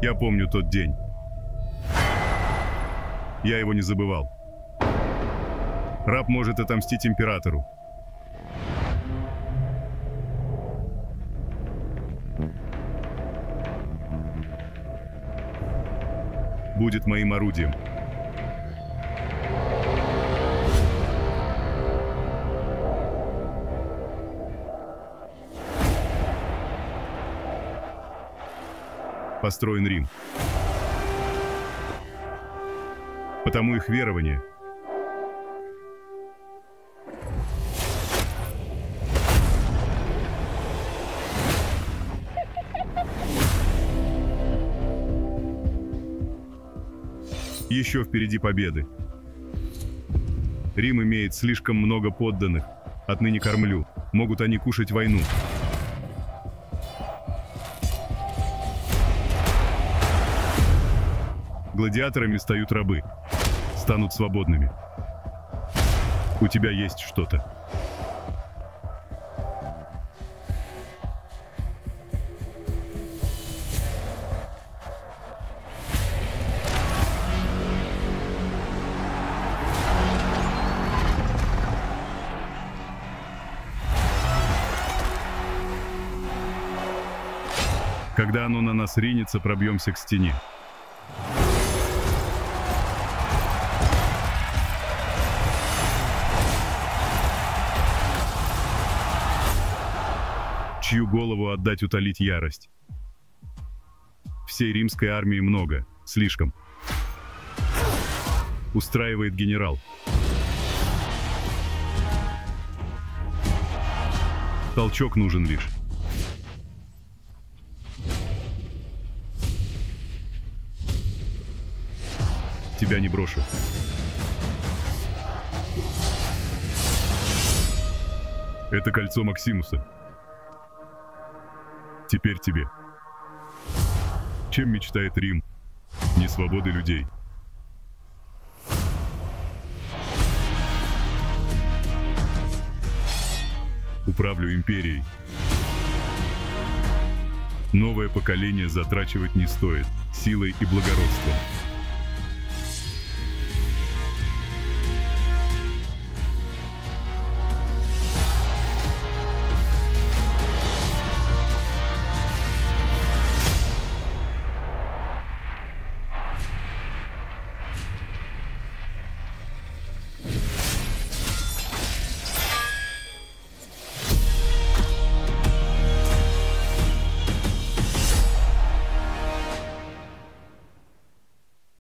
Я помню тот день. Я его не забывал. Раб может отомстить императору. Будет моим орудием. Построен Рим. Потому их верование. Еще впереди победы. Рим имеет слишком много подданных. Отныне кормлю. Могут они кушать войну. Гладиаторами стают рабы. Станут свободными. У тебя есть что-то. Когда оно на нас ринется, пробьемся к стене. Чью голову отдать утолить ярость? Всей римской армии много, слишком. Устраивает генерал. Толчок нужен лишь. Тебя не брошу. Это кольцо Максимуса. Теперь тебе. Чем мечтает Рим? Не свободы людей. Управлю империей. Новое поколение затрачивать не стоит, силой и благородством.